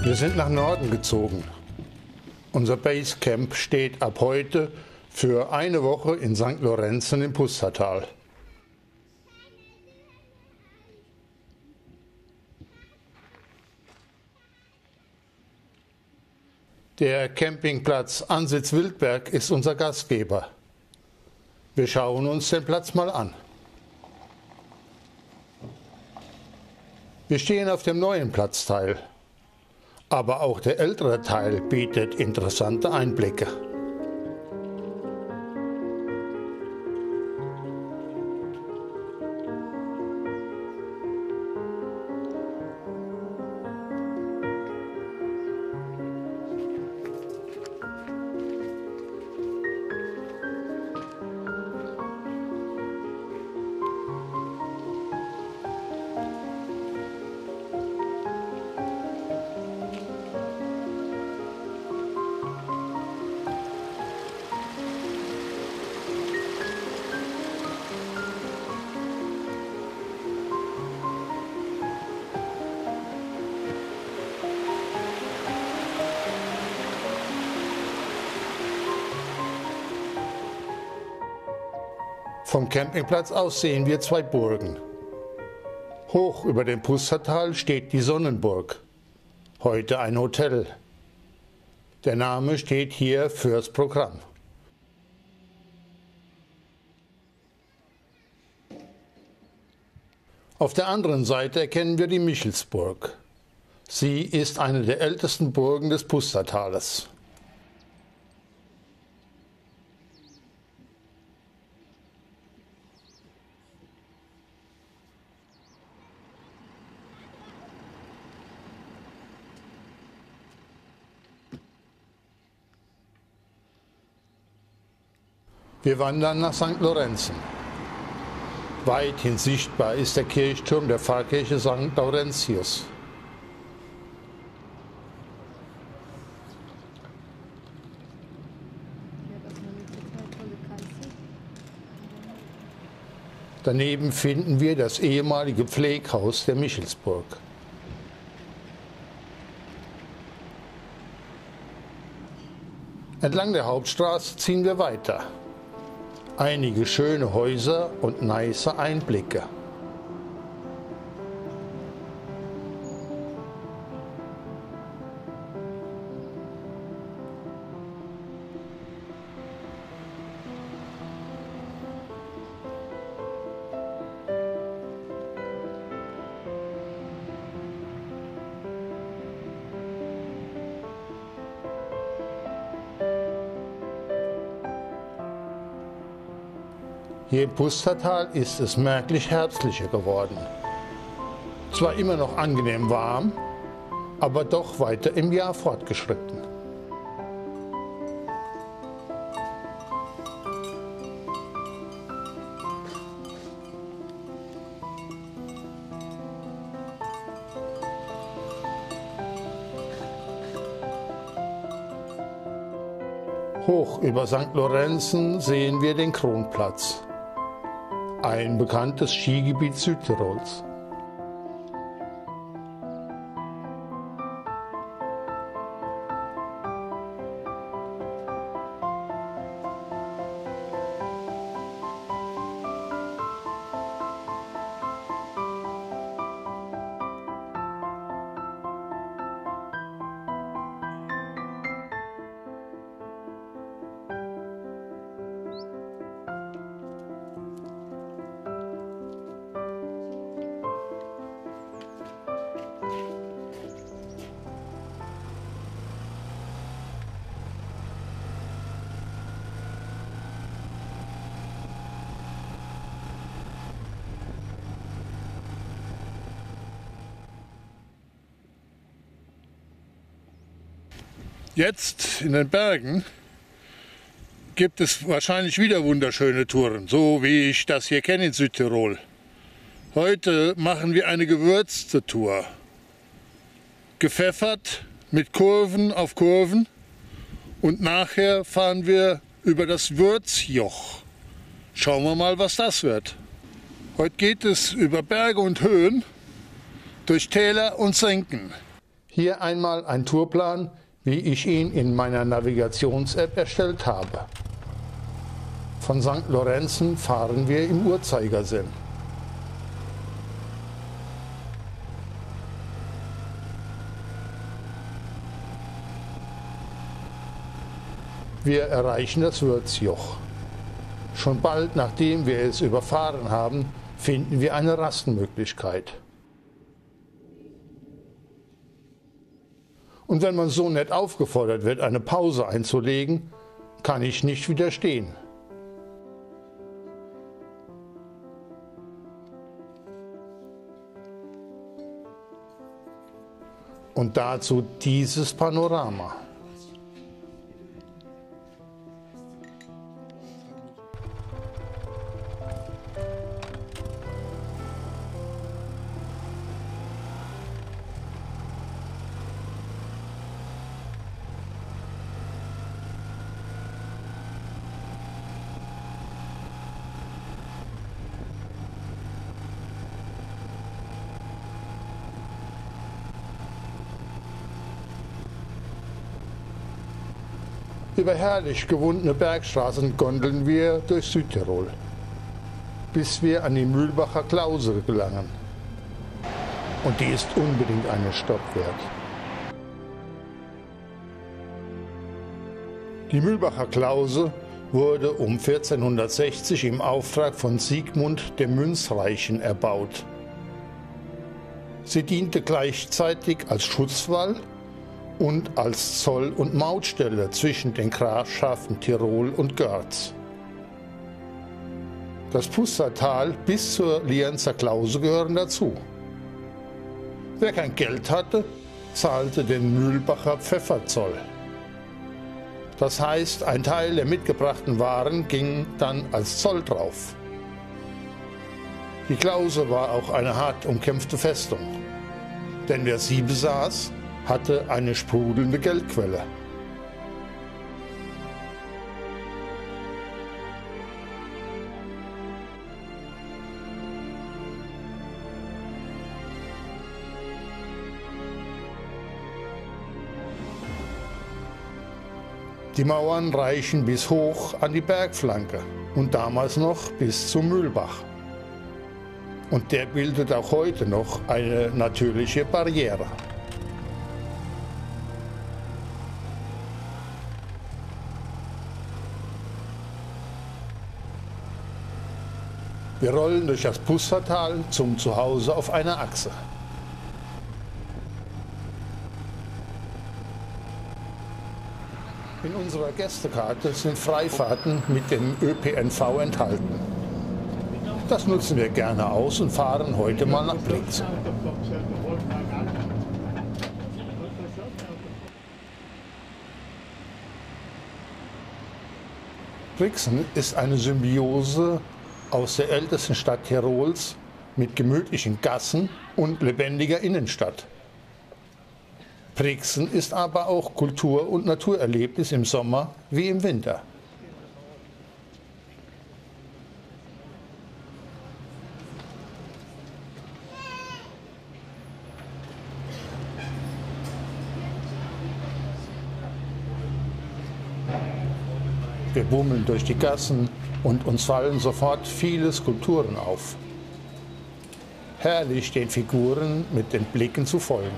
Wir sind nach Norden gezogen. Unser Basecamp steht ab heute für eine Woche in St. Lorenzen im Pustertal. Der Campingplatz Ansitz-Wildberg ist unser Gastgeber. Wir schauen uns den Platz mal an. Wir stehen auf dem neuen Platzteil, aber auch der ältere Teil bietet interessante Einblicke. Vom Campingplatz aus sehen wir zwei Burgen. Hoch über dem Pustertal steht die Sonnenburg, heute ein Hotel. Der Name steht hier fürs Programm. Auf der anderen Seite erkennen wir die Michelsburg. Sie ist eine der ältesten Burgen des Pustertales. Wir wandern nach St. Lorenzen. Weithin sichtbar ist der Kirchturm der Pfarrkirche St. Laurentius. Daneben finden wir das ehemalige Pfleghaus der Michelsburg. Entlang der Hauptstraße ziehen wir weiter. Einige schöne Häuser und nice Einblicke. Hier im Pustertal ist es merklich herbstlicher geworden. Zwar immer noch angenehm warm, aber doch weiter im Jahr fortgeschritten. Hoch über St. Lorenzen sehen wir den Kronplatz. Ein bekanntes Skigebiet Südtirols. Jetzt in den Bergen gibt es wahrscheinlich wieder wunderschöne Touren, so wie ich das hier kenne in Südtirol. Heute machen wir eine gewürzte Tour. Gepfeffert mit Kurven auf Kurven und nachher fahren wir über das Würzjoch. Schauen wir mal, was das wird. Heute geht es über Berge und Höhen, durch Täler und Senken. Hier einmal ein Tourplan, wie ich ihn in meiner Navigations-App erstellt habe. Von St. Lorenzen fahren wir im Uhrzeigersinn. Wir erreichen das Würzjoch. Schon bald, nachdem wir es überfahren haben, finden wir eine Rastmöglichkeit. Und wenn man so nett aufgefordert wird, eine Pause einzulegen, kann ich nicht widerstehen. Und dazu dieses Panorama. Über herrlich gewundene Bergstraßen gondeln wir durch Südtirol, bis wir an die Mühlbacher Klause gelangen. Und die ist unbedingt einen Stopp wert. Die Mühlbacher Klause wurde um 1460 im Auftrag von Siegmund dem Münzreichen erbaut. Sie diente gleichzeitig als Schutzwall und als Zoll- und Mautstelle zwischen den Grafschaften Tirol und Görz. Das Pustertal bis zur Lienzer Klause gehören dazu. Wer kein Geld hatte, zahlte den Mühlbacher Pfefferzoll. Das heißt, ein Teil der mitgebrachten Waren ging dann als Zoll drauf. Die Klause war auch eine hart umkämpfte Festung, denn wer sie besaß, hatte eine sprudelnde Geldquelle. Die Mauern reichen bis hoch an die Bergflanke und damals noch bis zum Mühlbach. Und der bildet auch heute noch eine natürliche Barriere. Wir rollen durch das Pustertal zum Zuhause auf einer Achse. In unserer Gästekarte sind Freifahrten mit dem ÖPNV enthalten. Das nutzen wir gerne aus und fahren heute mal nach Brixen. Brixen ist eine Symbiose aus der ältesten Stadt Tirols mit gemütlichen Gassen und lebendiger Innenstadt. Brixen ist aber auch Kultur- und Naturerlebnis im Sommer wie im Winter. Wir bummeln durch die Gassen und uns fallen sofort viele Skulpturen auf. Herrlich, den Figuren mit den Blicken zu folgen.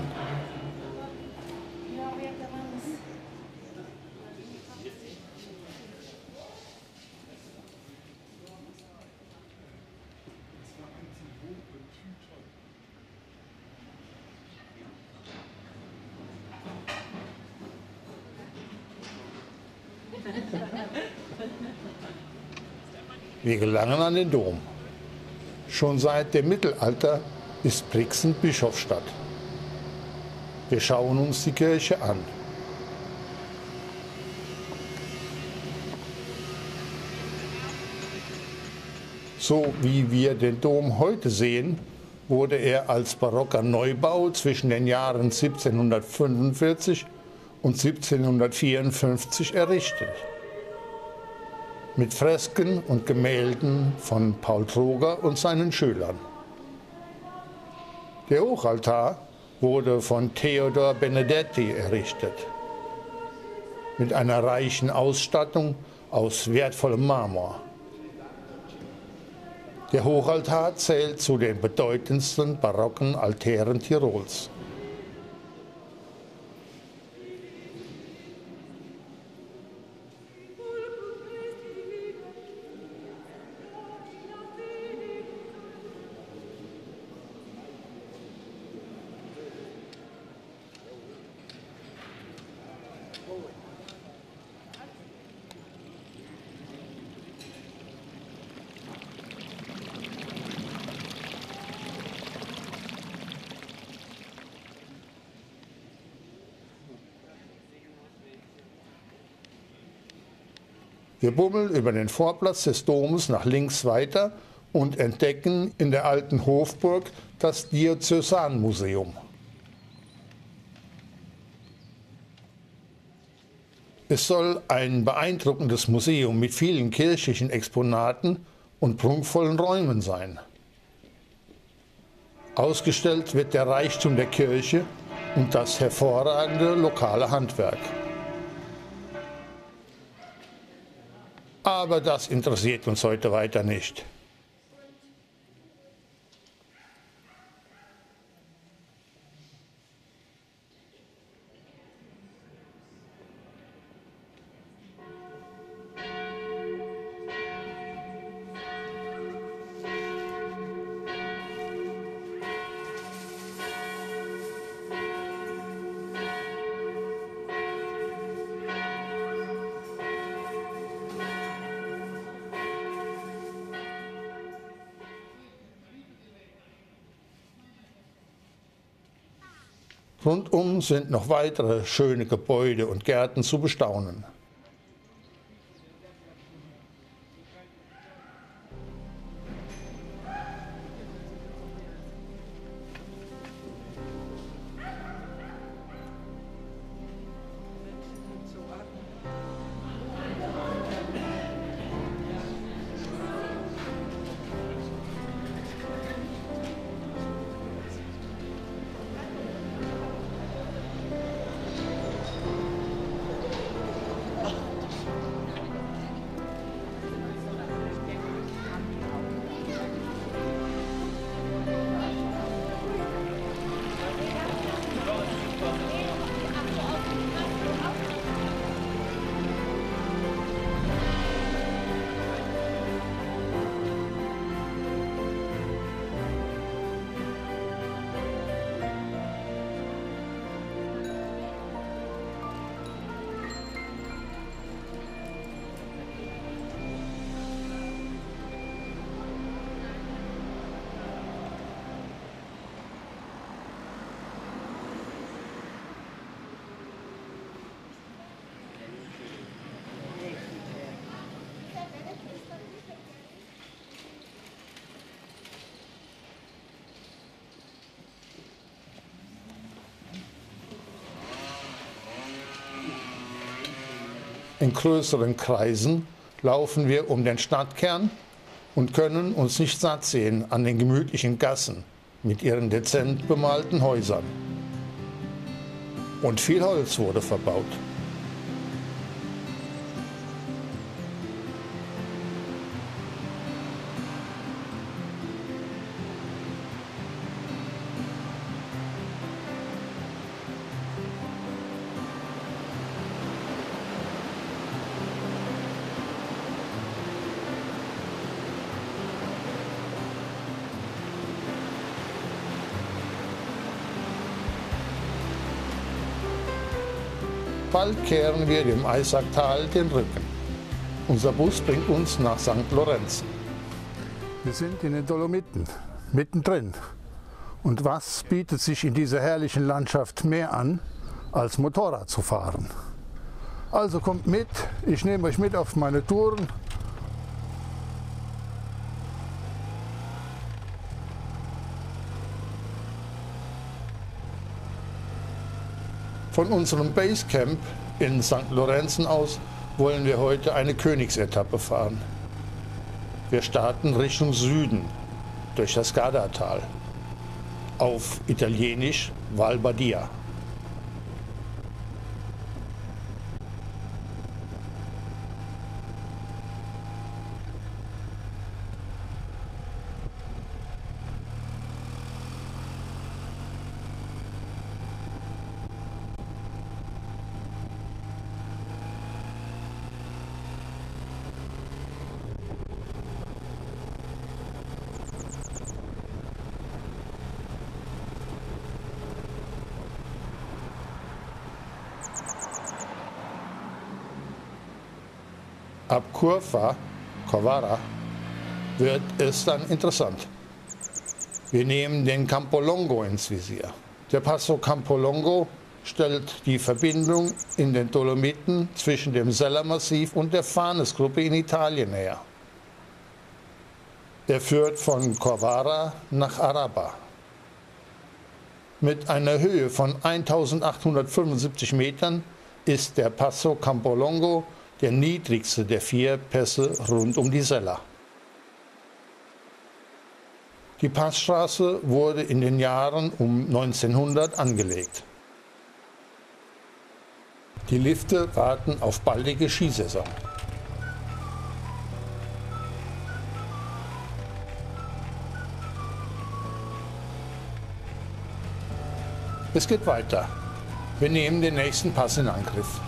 Wir gelangen an den Dom. Schon seit dem Mittelalter ist Brixen Bischofsstadt. Wir schauen uns die Kirche an. So wie wir den Dom heute sehen, wurde er als barocker Neubau zwischen den Jahren 1745 und 1754 errichtet. Mit Fresken und Gemälden von Paul Troger und seinen Schülern. Der Hochaltar wurde von Theodor Benedetti errichtet. Mit einer reichen Ausstattung aus wertvollem Marmor. Der Hochaltar zählt zu den bedeutendsten barocken Altären Tirols. Wir bummeln über den Vorplatz des Domes nach links weiter und entdecken in der alten Hofburg das Diözesanmuseum. Es soll ein beeindruckendes Museum mit vielen kirchlichen Exponaten und prunkvollen Räumen sein. Ausgestellt wird der Reichtum der Kirche und das hervorragende lokale Handwerk. Aber das interessiert uns heute weiter nicht. Rundum sind noch weitere schöne Gebäude und Gärten zu bestaunen. In größeren Kreisen laufen wir um den Stadtkern und können uns nicht satt sehen an den gemütlichen Gassen mit ihren dezent bemalten Häusern. Und viel Holz wurde verbaut. Bald kehren wir dem Eisacktal den Rücken. Unser Bus bringt uns nach St. Lorenzen. Wir sind in den Dolomiten, mittendrin. Und was bietet sich in dieser herrlichen Landschaft mehr an, als Motorrad zu fahren? Also kommt mit, ich nehme euch mit auf meine Touren. Von unserem Basecamp in St. Lorenzen aus wollen wir heute eine Königsetappe fahren. Wir starten Richtung Süden durch das Gardatal. Auf Italienisch Val Badia. Ab Corvara wird es dann interessant. Wir nehmen den Campolongo ins Visier. Der Passo Campolongo stellt die Verbindung in den Dolomiten zwischen dem Sella-Massiv und der Farnesgruppe in Italien her. Er führt von Corvara nach Araba. Mit einer Höhe von 1875 Metern ist der Passo Campolongo der niedrigste der 4 Pässe rund um die Sella. Die Passstraße wurde in den Jahren um 1900 angelegt. Die Lifte warten auf baldige Skisaison. Es geht weiter. Wir nehmen den nächsten Pass in Angriff.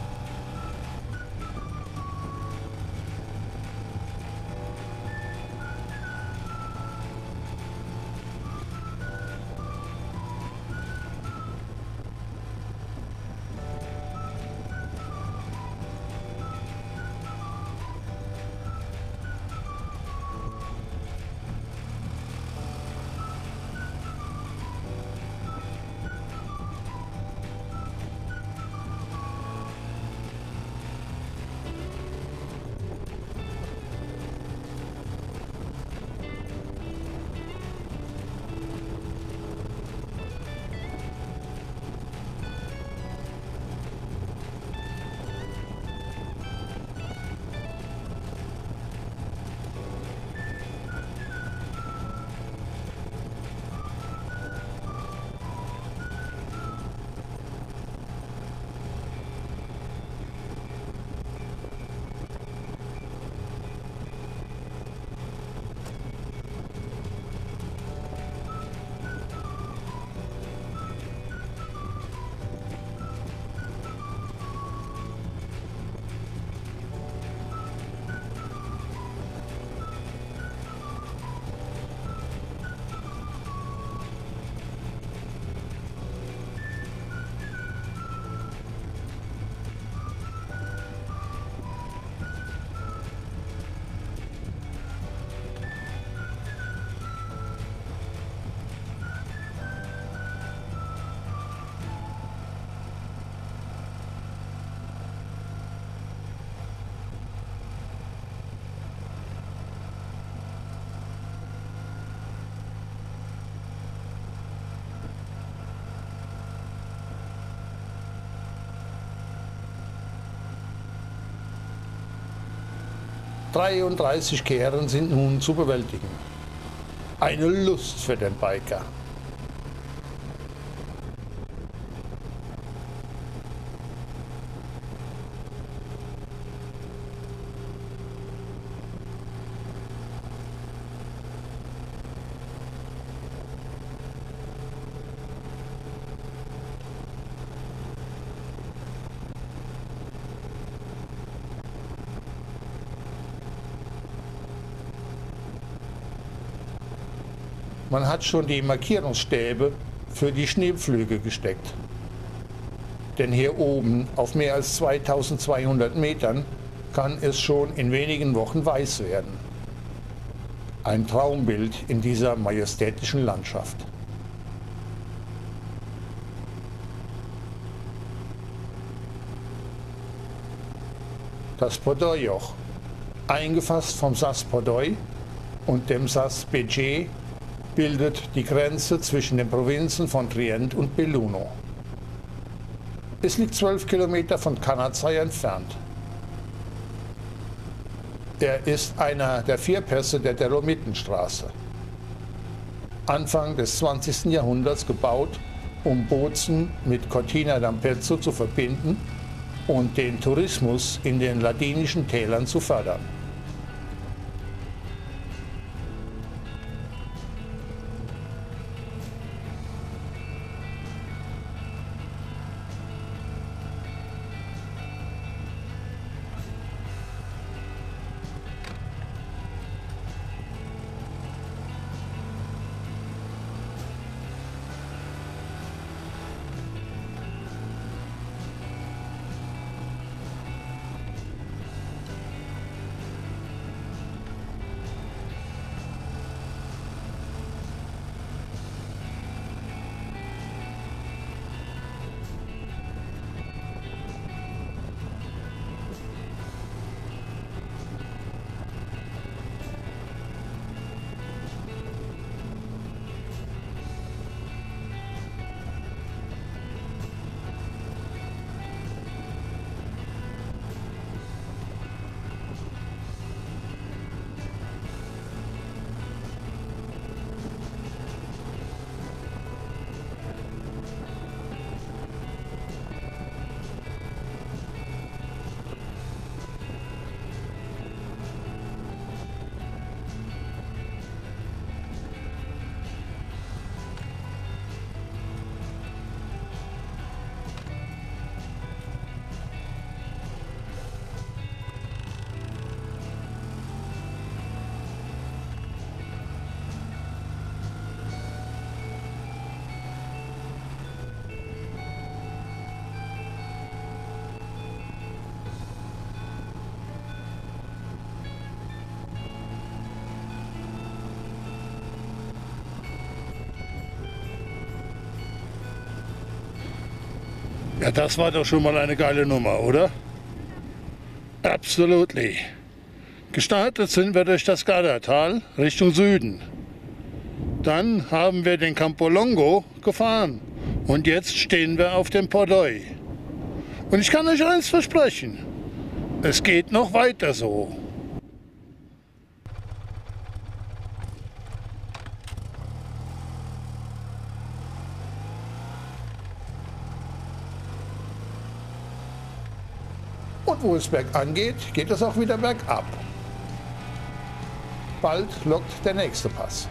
»33 Kehren sind nun zu bewältigen. Eine Lust für den Biker.« Man hat schon die Markierungsstäbe für die Schneepflüge gesteckt. Denn hier oben auf mehr als 2200 Metern kann es schon in wenigen Wochen weiß werden. Ein Traumbild in dieser majestätischen Landschaft. Das Podoi-Joch, eingefasst vom Sas Podoi und dem Sas Beget, bildet die Grenze zwischen den Provinzen von Trient und Belluno. Es liegt 12 Kilometer von Canazei entfernt. Er ist einer der 4 Pässe der Dolomitenstraße. Anfang des 20. Jahrhunderts gebaut um Bozen mit Cortina d'Ampezzo zu verbinden und den Tourismus in den ladinischen Tälern zu fördern. Ja, das war doch schon mal eine geile Nummer, oder? Absolutely. Gestartet sind wir durch das Gardatal Richtung Süden. Dann haben wir den Campolongo gefahren und jetzt stehen wir auf dem Pordoi. Und ich kann euch eins versprechen, es geht noch weiter so. Und wo es bergan geht, geht es auch wieder bergab. Bald lockt der nächste Pass.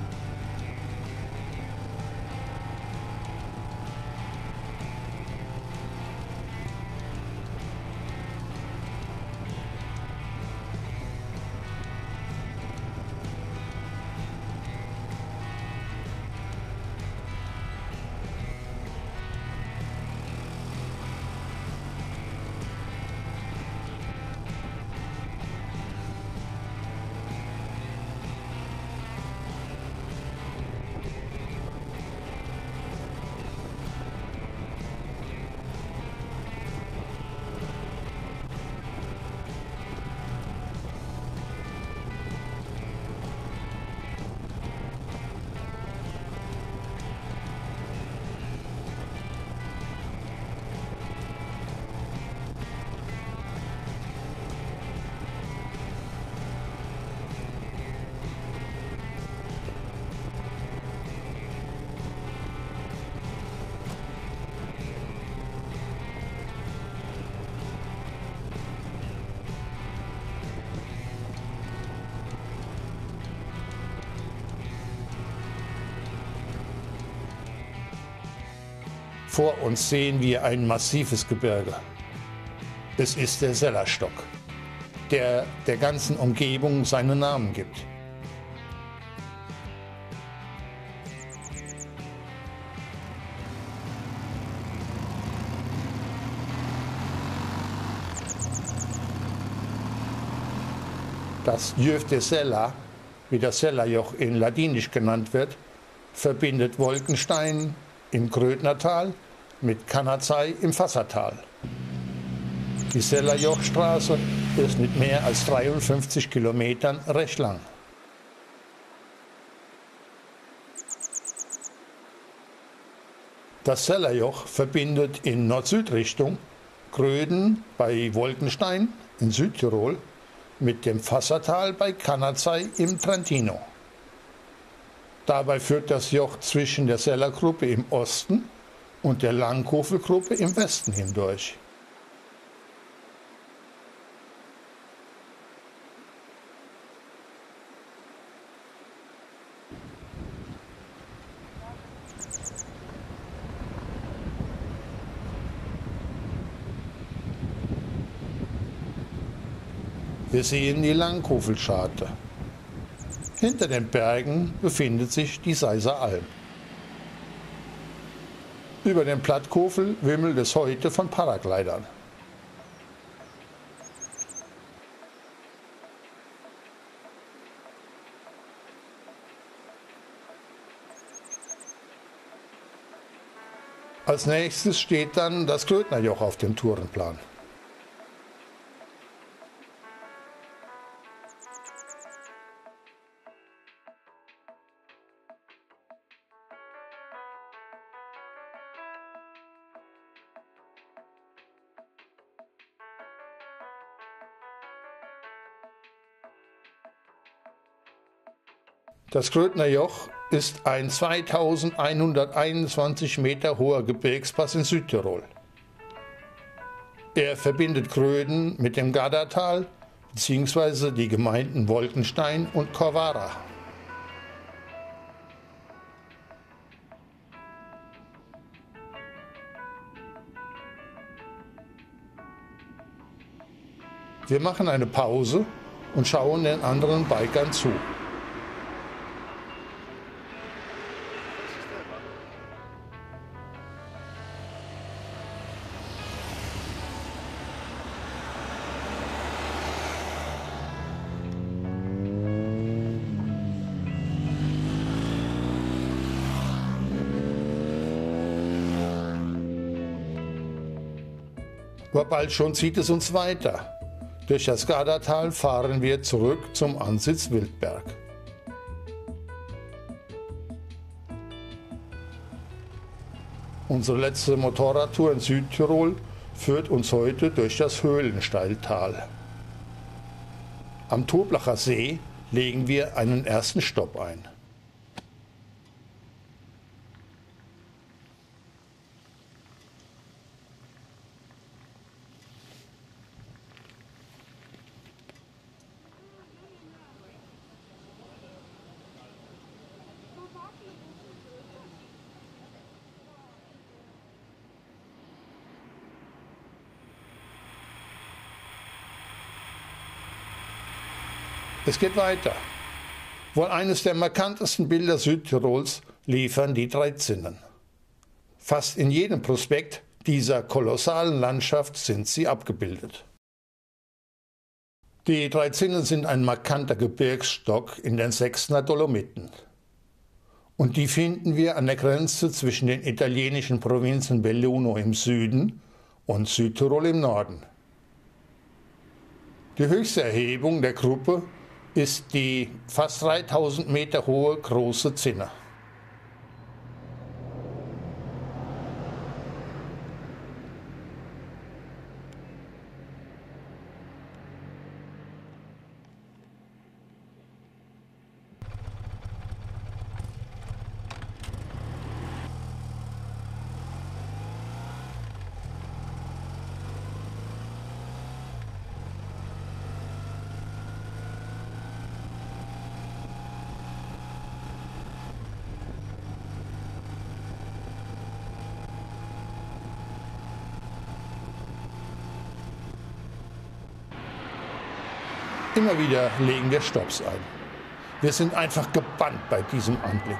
Vor uns sehen wir ein massives Gebirge. Es ist der Sellerstock, der der ganzen Umgebung seinen Namen gibt. Das Gjöf de Sella, wie das Sellerjoch in Ladinisch genannt wird, verbindet Wolkenstein im Grödnertal mit Canazei im Fassertal. Die Sellerjochstraße ist mit mehr als 53 Kilometern recht lang. Das Sellerjoch verbindet in Nord-Süd-Richtung Gröden bei Wolkenstein in Südtirol mit dem Fassertal bei Canazei im Trentino. Dabei führt das Joch zwischen der Sellergruppe im Osten und der Langkofelgruppe im Westen hindurch. Wir sehen die Langkofelscharte. Hinter den Bergen befindet sich die Seiser Alm. Über den Plattkofel wimmelt es heute von Paraglidern. Als nächstes steht dann das Grödnerjoch auf dem Tourenplan. Das Grödnerjoch ist ein 2121 Meter hoher Gebirgspass in Südtirol. Er verbindet Gröden mit dem Gardatal bzw. die Gemeinden Wolkenstein und Corvara. Wir machen eine Pause und schauen den anderen Bikern zu. Aber bald schon zieht es uns weiter. Durch das Gardatal fahren wir zurück zum Ansitz Wildberg. Unsere letzte Motorradtour in Südtirol führt uns heute durch das Höhlensteiltal. Am Toblacher See legen wir einen ersten Stopp ein. Es geht weiter. Wohl eines der markantesten Bilder Südtirols liefern die Drei Zinnen. Fast in jedem Prospekt dieser kolossalen Landschaft sind sie abgebildet. Die Drei Zinnen sind ein markanter Gebirgsstock in den Sächsener Dolomiten. Und die finden wir an der Grenze zwischen den italienischen Provinzen Belluno im Süden und Südtirol im Norden. Die höchste Erhebung der Gruppe ist die fast 3000 Meter hohe Große Zinne. Immer wieder legen wir Stopps ein. Wir sind einfach gebannt bei diesem Anblick.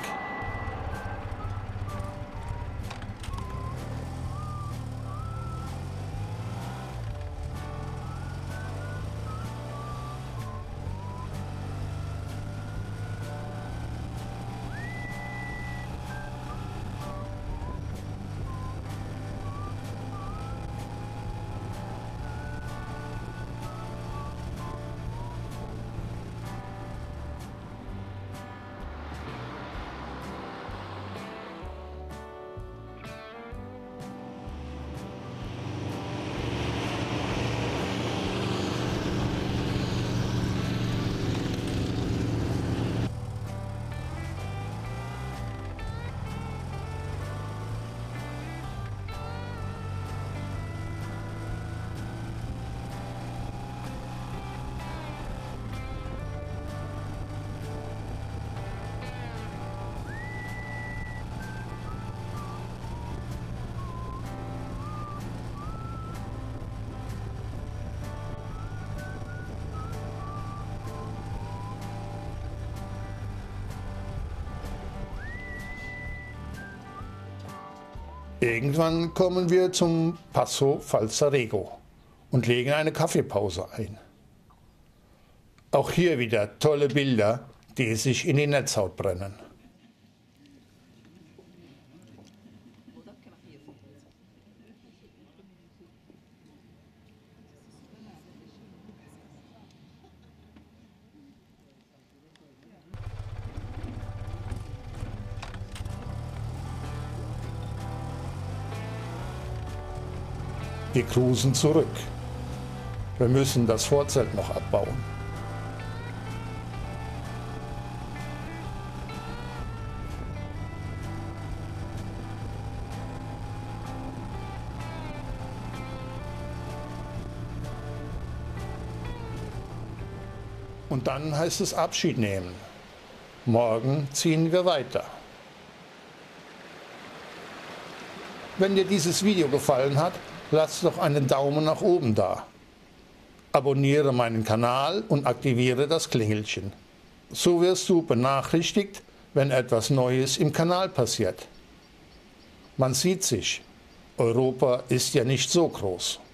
Irgendwann kommen wir zum Passo Falzarego und legen eine Kaffeepause ein. Auch hier wieder tolle Bilder, die sich in die Netzhaut brennen. Wir cruisen zurück. Wir müssen das Vorzelt noch abbauen. Und dann heißt es Abschied nehmen. Morgen ziehen wir weiter. Wenn dir dieses Video gefallen hat, lass doch einen Daumen nach oben da. Abonniere meinen Kanal und aktiviere das Klingelchen. So wirst du benachrichtigt, wenn etwas Neues im Kanal passiert. Man sieht sich. Europa ist ja nicht so groß.